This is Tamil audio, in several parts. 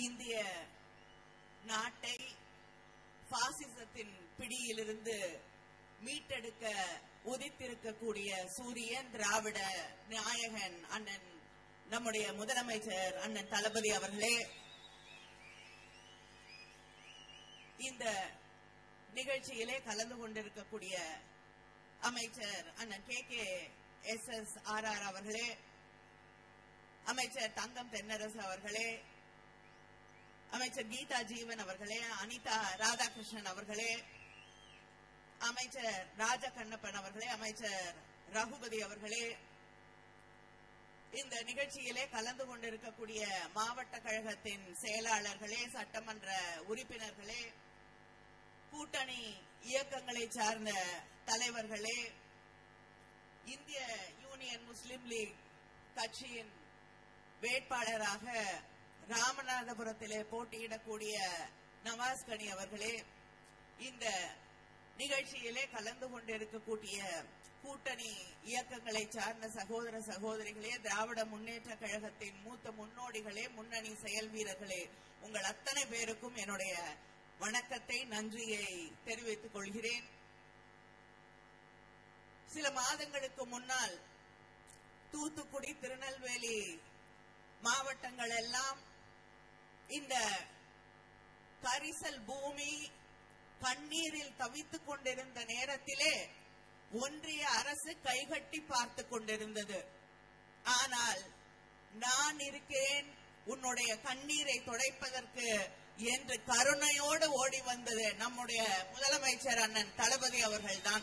இந்திய நாட்டை பாசிசத்தின் பிடியிலிருந்து மீட்டெடுக்க உதித்திருக்கக்கூடிய சூரியன் திராவிட நாயகன் அண்ணன் நம்முடைய முதலமைச்சர் அண்ணன் தளபதி அவர்களே, இந்த நிகழ்ச்சியிலே கலந்து கொண்டிருக்கக்கூடிய அமைச்சர் அண்ணன் KKSSRR அவர்களே, அமைச்சர் தங்கம் தென்னரசு அவர்களே, அமைச்சர் கீதா ஜீவன் அவர்களே, அனிதா ராதாகிருஷ்ணன் அவர்களே, அமைச்சர் ராஜகண்ணப்பன் அவர்களே, அமைச்சர் ரகுபதி அவர்களே, இந்த நிகழ்ச்சியிலே கலந்து கொண்டிருக்கக்கூடிய மாவட்ட கழகத்தின் செயலாளர்களே, சட்டமன்ற உறுப்பினர்களே, கூட்டணி இயக்கங்களை சார்ந்த தலைவர்களே, இந்திய யூனியன் முஸ்லிம் லீக் கட்சியின் வேட்பாளராக ராமநாதபுரத்திலே போட்டியிடக்கூடிய நவாஸ் கனி அவர்களே, இந்த நிகழ்ச்சியிலே கலந்து கொண்டிருக்கக்கூடிய கூட்டணி இயக்கங்களை சார்ந்த சகோதர சகோதரிகளே, திராவிட முன்னேற்ற கழகத்தின் மூத்த முன்னோடிகளே, முன்னணி செயல் வீரர்களே, உங்கள் அத்தனை பேருக்கும் என்னுடைய வணக்கத்தை, நன்றியை தெரிவித்துக் கொள்கிறேன். சில மாதங்களுக்கு முன்னால் தூத்துக்குடி, திருநெல்வேலி மாவட்டங்கள் எல்லாம் இந்த கரிசல் பூமி கண்ணீரில் தவித்துக் கொண்டிருந்த நேரத்திலே ஒன்றிய அரசு கைகட்டி பார்த்து கொண்டிருந்தது. ஆனால் நான் இருக்கிறேன் உன்னுடைய கண்ணீரை துடைப்பதற்கு என்று கருணையோடு ஓடி வந்தது நம்முடைய முதலமைச்சர் அண்ணன் தளபதி அவர்கள்தான்.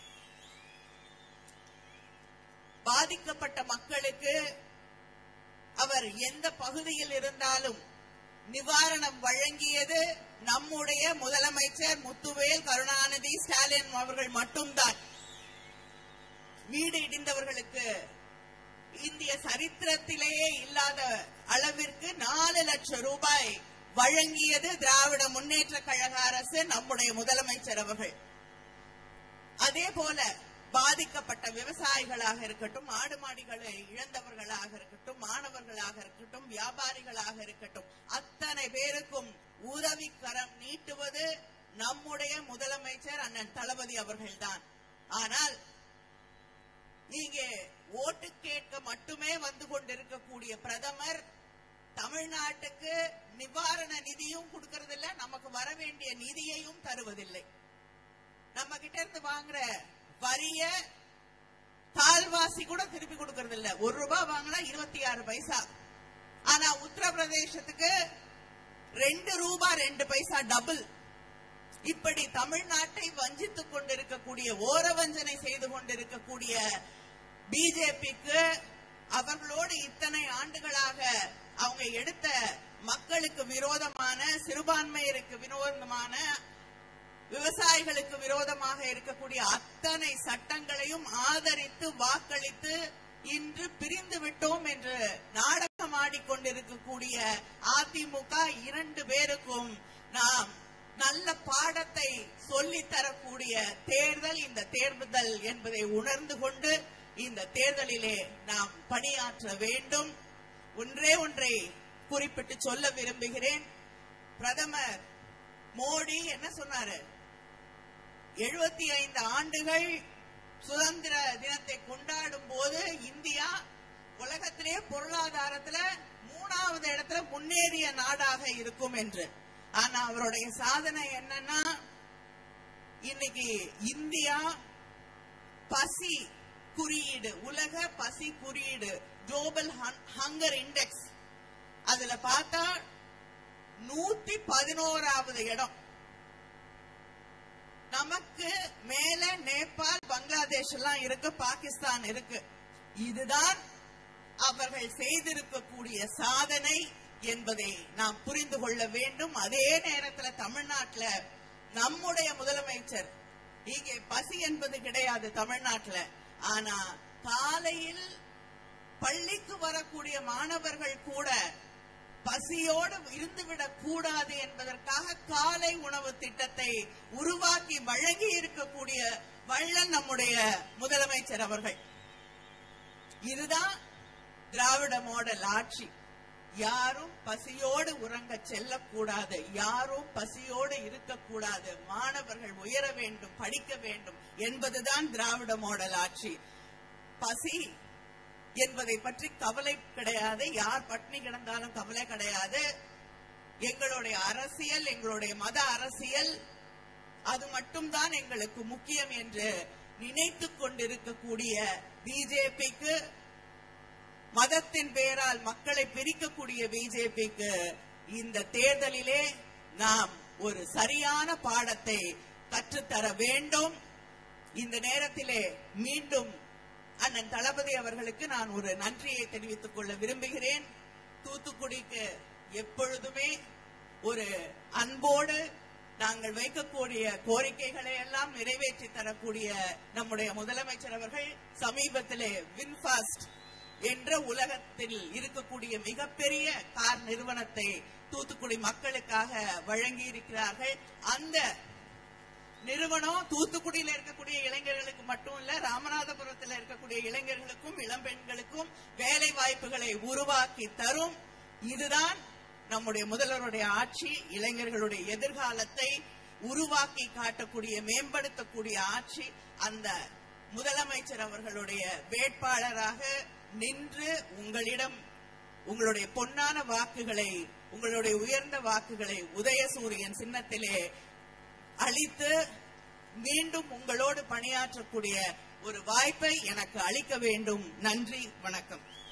பாதிக்கப்பட்ட மக்களுக்கு அவர் எந்த பகுதியில் இருந்தாலும் நிவாரணம் வழங்கியது நம்முடைய முதலமைச்சர் முத்துவேல் கருணாநிதி ஸ்டாலின் அவர்கள் மட்டும்தான். வீடு இடிந்தவர்களுக்கு இந்திய சரித்திரத்திலேயே இல்லாத அளவிற்கு 4 லட்சம் ரூபாய் வழங்கியது திராவிட முன்னேற்ற கழக அரசு, நம்முடைய முதலமைச்சர் அவர்கள். அதே போல பாதிக்கப்பட்ட விவசாயிகளாக இருக்கட்டும், ஆடு மாடுகளை இழந்தவர்களாக இருக்கட்டும், மாணவர்களாக இருக்கட்டும், வியாபாரிகளாக இருக்கட்டும், அத்தனை பேருக்கும் உதவி கரம் நீட்டுவது நம்முடைய முதலமைச்சர் அண்ணன் தளபதி அவர்கள்தான். ஆனால் இங்கே ஓட்டு கேட்க மட்டுமே வந்து கொண்டிருக்கக்கூடிய பிரதமர் தமிழ்நாட்டுக்கு நிவாரண நிதியும் கொடுக்கறதில்லை, நமக்கு வர வேண்டிய நிதியையும் தருவதில்லை. நம்ம கிட்ட இருந்து வாங்குற வரிய கால்வாசி கூட திருப்பி கொடுக்கறது இல்ல. 1 ரூபாய் வாங்கினா 26 பைசா. ஆனா உத்தரப்பிரதேசத்துக்கு 2 ரூபாய் 2 பைசா டபுள். இப்படி தமிழ்நாட்டை வஞ்சித்துக் கொண்டிருக்கக்கூடிய, ஓரவஞ்சனை செய்து கொண்டிருக்கக்கூடிய பிஜேபிக்கு அவர்களோடு இத்தனை ஆண்டுகளாக அவங்க எடுத்த மக்களுக்கு விரோதமான, சிறுபான்மையருக்கு விரோதமான, விவசாயிகளுக்கு விரோதமாக இருக்கக்கூடிய அத்தனை சட்டங்களையும் ஆதரித்து வாக்களித்து இன்று பிரிந்து விட்டோம் என்று நாடகம் ஆடிக்கொண்டிருக்கக்கூடிய அதிமுக 2 பேருக்கும் நாம் நல்ல பாடத்தை சொல்லித் தரக்கூடிய தேர்தல் இந்த தேர்தல் என்பதை உணர்ந்து கொண்டு இந்த தேர்தலிலே நாம் பணியாற்ற வேண்டும். ஒன்றை குறிப்பிட்டு சொல்ல விரும்புகிறேன். பிரதமர் மோடி என்ன சொன்னாரு? 75 ஆண்டுகள் சுதந்திர தினத்தை கொண்டாடும் போது இந்தியா உலகத்திலே பொருளாதாரத்துல 3வது இடத்துல முன்னேறிய நாடாக இருக்கும் என்று. ஆனா அவருடைய சாதனை என்னன்னா, இன்னைக்கு இந்தியா பசி குறியீடு, உலக பசி குறியீடு, குளோபல் ஹங்கர் இண்டெக்ஸ், அதுல பார்த்தா 111வது இடம். நமக்கு மேல நேபாள், பங்களாதேஷ் எல்லாம் இருக்கு, பாகிஸ்தான் இருக்கு. இதுதான் அவர்கள் செய்திருக்கக்கூடிய சாதனை என்பதை நாம் புரிந்து கொள்ள வேண்டும். அதே நேரத்தில் தமிழ்நாட்டில் நம்முடைய முதலமைச்சர், இங்கே பசி என்பது கிடையாது தமிழ்நாட்டில். ஆனா காலையில் பள்ளிக்கு வரக்கூடிய மாணவர்கள் கூட பசியோடு இருந்துவிடக் கூடாது என்பதற்காக காலை உணவு திட்டத்தை உருவாக்கி வழங்கி இருக்கக்கூடிய வள்ளல் நம்முடைய முதலமைச்சர் அவர்கள். இதுதான் திராவிட மாடல் ஆட்சி. யாரும் பசியோடு உறங்க செல்லக்கூடாது, யாரும் பசியோடு இருக்கக்கூடாது, மாணவர்கள் உயர வேண்டும், படிக்க வேண்டும் என்பதுதான் திராவிட மாடல் ஆட்சி. பசி என்பதை பற்றி கவலை கிடையாது, யார் பட்டினி கிடந்தாலும் கவலை கிடையாது. எங்களுடைய அரசியல், எங்களுடைய மத அரசியல், அது மட்டும்தான் எங்களுக்கு முக்கியம் என்று நினைத்துக் கொண்டிருக்கக்கூடிய பிஜேபிக்கு, மதத்தின் பெயரால் மக்களை பிரிக்கக்கூடிய பிஜேபிக்கு இந்த தேர்தலிலே நாம் ஒரு சரியான பாடத்தை கற்றுத்தர வேண்டும். இந்த நேரத்திலே மீண்டும் அண்ணன் தளபதி அவர்களுக்கு நான் ஒரு நன்றியை தெரிவித்துக் கொள்ள விரும்புகிறேன். தூத்துக்குடிக்கு எப்பொழுதுமே ஒரு அன்போடு நாங்கள் வைக்கக்கூடிய கோரிக்கைகளை எல்லாம் நிறைவேற்றி தரக்கூடிய நம்முடைய முதலமைச்சர் அவர்கள் சமீபத்திலே வின்ஃபாஸ்ட் என்ற உலகத்தில் இருக்கக்கூடிய மிகப்பெரிய கார் நிறுவனத்தை தூத்துக்குடி மக்களுக்காக வழங்கி இருக்கிறார்கள். அந்த நிறுவனம் தூத்துக்குடியில் இருக்கக்கூடிய இளைஞர்களுக்கு மட்டும் இல்ல, ராமநாதபுரத்தில் இருக்கக்கூடிய இளைஞர்களுக்கும் இளம்பெண்களுக்கும் வேலை வாய்ப்புகளை உருவாக்கி தரும். இதுதான் நம்முடைய முதல்வருடைய ஆட்சி. இளைஞர்களுடைய எதிர்காலத்தை உருவாக்கி காட்டக்கூடிய, மேம்படுத்தக்கூடிய ஆட்சி. அந்த முதலமைச்சர் அவர்களுடைய வேட்பாளராக நின்று உங்களிடம் உங்களுடைய பொன்னான வாக்குகளை, உங்களுடைய உயர்ந்த வாக்குகளை உதயசூரியன் சின்னத்திலே அளித்து மீண்டும் உங்களோடு பணியாற்றக்கூடிய ஒரு வாய்ப்பை எனக்கு அளிக்க வேண்டும். நன்றி, வணக்கம்.